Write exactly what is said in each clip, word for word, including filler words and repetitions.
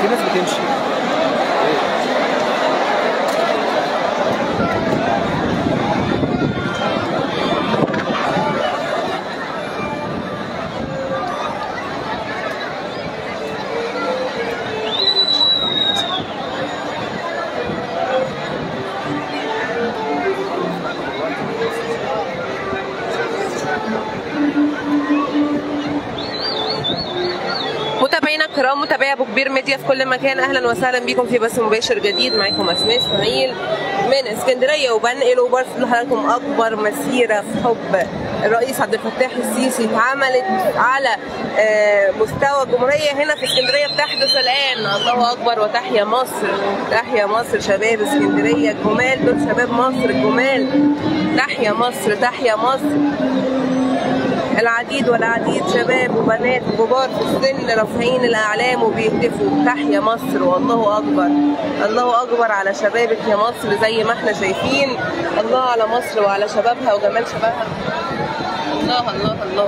في ناس بتمشي. متابعينا الكرام، متابعي ابو كبير ميديا في كل مكان، اهلا وسهلا بكم في بث مباشر جديد. معاكم اسماء اسماعيل من اسكندريه، وبنقل وبرصد لحضراتكم اكبر مسيره في حب الرئيس عبد الفتاح السيسي اتعملت على مستوى الجمهوريه هنا في اسكندريه بتحدث الان. الله اكبر وتحيا مصر، تحيا مصر. شباب اسكندريه الجمال دول شباب مصر الجمال. تحيا مصر، تحيا مصر. العديد والعديد شباب وبنات وكبار في السن رافعين الاعلام وبيهتفوا تحيا مصر والله اكبر. الله اكبر على شبابك يا مصر، زي ما احنا شايفين. الله على مصر وعلى شبابها وجمال شبابها. الله الله الله.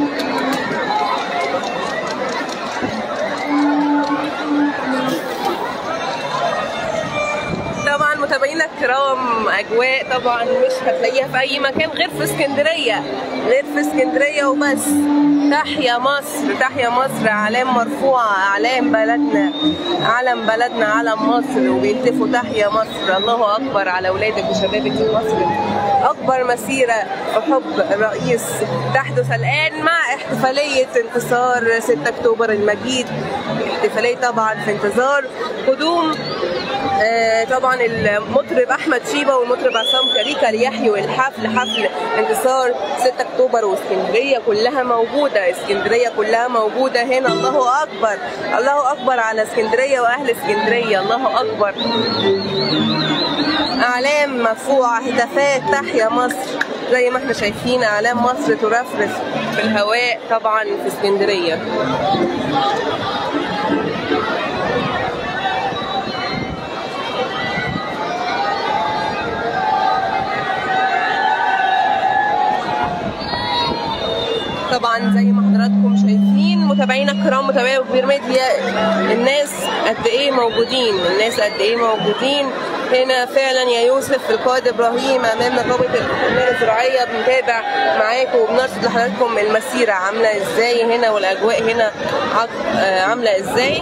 طبعا متابعينا الكرام، اجواء طبعا مش هتلاقيها في اي مكان غير في اسكندريه، غير في اسكندريه وبس. تحيا مصر، تحيا مصر. اعلام مرفوعه، اعلام بلدنا، علم بلدنا، علم مصر، وبيهتفوا تحيا مصر. الله اكبر على اولادك وشبابك في مصر. اكبر مسيره في حب الرئيس تحدث الان مع احتفاليه انتصار ستة اكتوبر المجيد. احتفاليه طبعا في انتظار قدوم آه طبعا المطرب احمد شيبه والمطرب عصام كاريكا ليحيوا الحفل، حفل انتصار ستة اكتوبر. واسكندريه كلها موجوده، اسكندريه كلها موجوده هنا. الله اكبر، الله اكبر على اسكندريه واهل اسكندريه. الله اكبر. اعلام مرفوعه، هتافات تحيا مصر، زي ما احنا شايفين اعلام مصر ترفرف في الهواء طبعا في اسكندريه. طبعا زي ما حضراتكم شايفين متابعينا الكرام، متابعي ابو كبير ميديا، الناس قد ايه موجودين، الناس قد ايه موجودين هنا فعلا يا يوسف. القائد ابراهيم امام نقابه التنميه الزراعيه بنتابع معاكم وبنرصد لحضراتكم المسيره عامله ازاي هنا، والاجواء هنا عامله ازاي.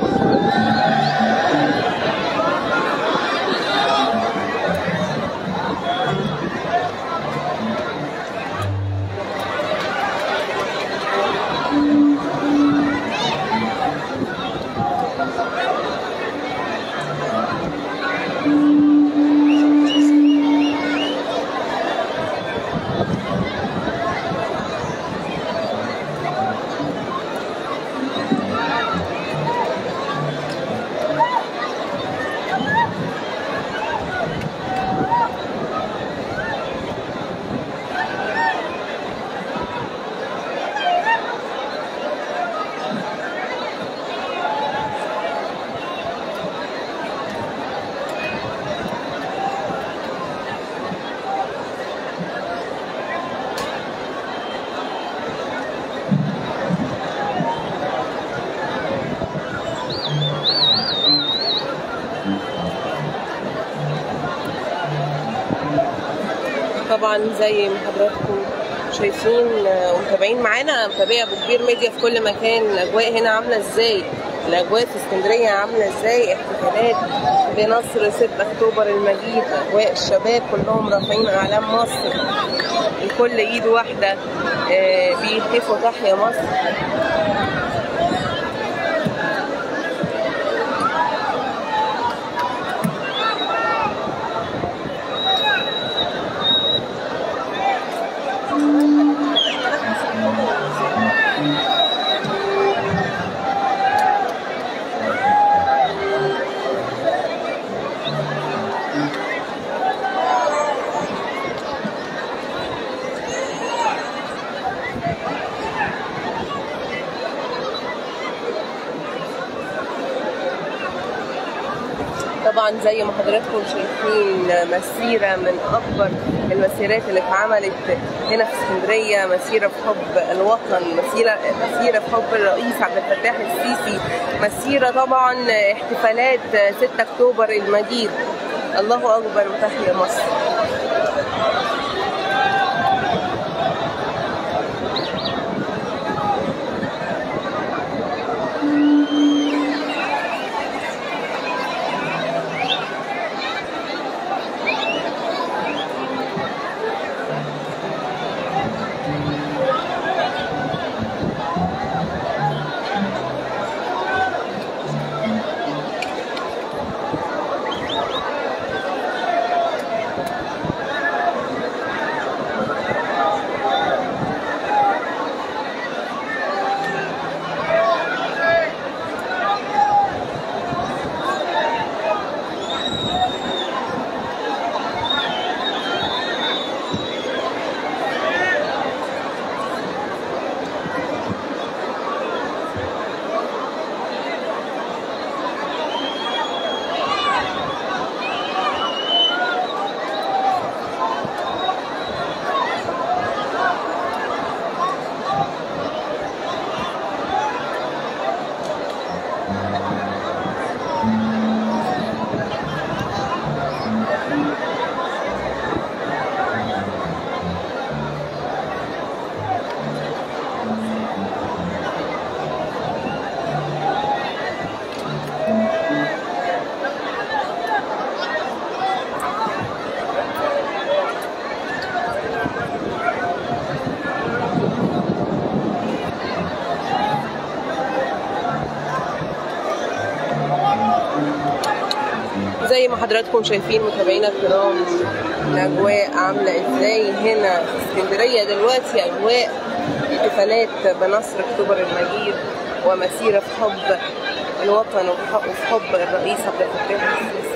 طبعا زي ما حضراتكم شايفين ومتابعين معانا، متابعي ابو كبير ميديا في كل مكان، الاجواء هنا عامله ازاي، الاجواء في اسكندريه عامله ازاي. احتفالات بنصر ستة اكتوبر المجيد، اجواء الشباب كلهم رافعين اعلام مصر، الكل ايد واحده بيهتفوا تحيا مصر. طبعا زي ما حضراتكم شايفين مسيرة من أكبر المسيرات اللي اتعملت هنا في اسكندرية، مسيرة في حب الوطن، مسيرة مسيرة في حب الرئيس عبد الفتاح السيسي، مسيرة طبعا احتفالات ستة أكتوبر المجيد. الله أكبر وتحيا مصر. زي ما حضراتكم شايفين متابعينا الكرام الاجواء عامله ازاي هنا في اسكندريه دلوقتي. اجواء احتفالات بنصر اكتوبر المجيد ومسيره في حب الوطن وفي حب الرئيس عبد الفتاح السيسي.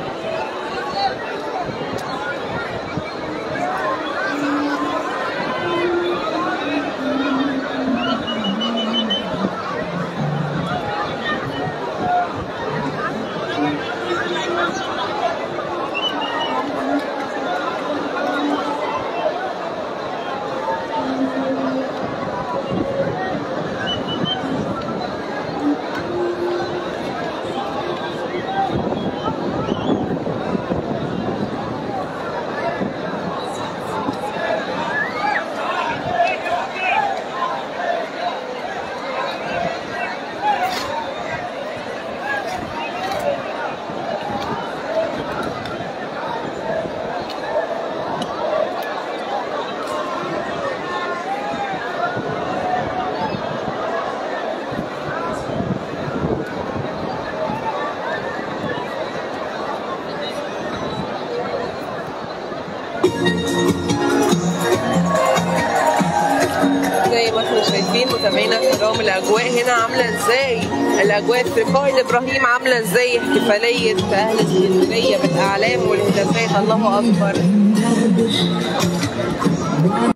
زي ما احنا شايفين متابعينا الكرام الاجواء هنا عامله ازاي، الاجواء في قائد ابراهيم عامله ازاي، احتفاليه اهل اسكندريه بالاعلام والهتافات. الله اكبر.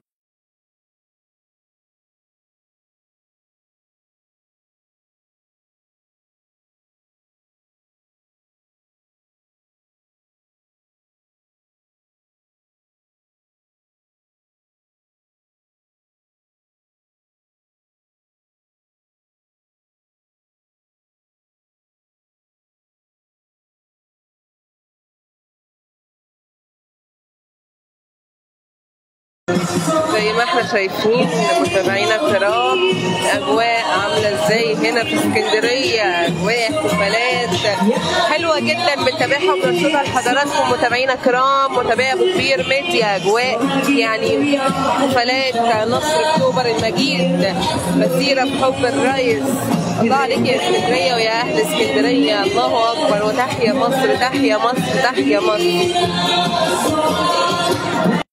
زي ما احنا شايفين متابعينا الكرام اجواء عامله ازاي هنا في اسكندريه، اجواء احتفالات حلوه جدا بنتابعها وبنرصدها لحضراتكم متابعينا الكرام متابعي ابو كبير ميديا. اجواء يعني احتفالات نصر اكتوبر المجيد، مسيره بحب الرئيس. الله عليك يا اسكندريه ويا اهل اسكندريه. الله اكبر وتحيا مصر، تحيا مصر، تحيا مصر.